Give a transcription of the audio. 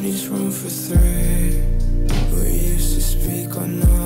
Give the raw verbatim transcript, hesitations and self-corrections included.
Money's room for three. We used to speak on no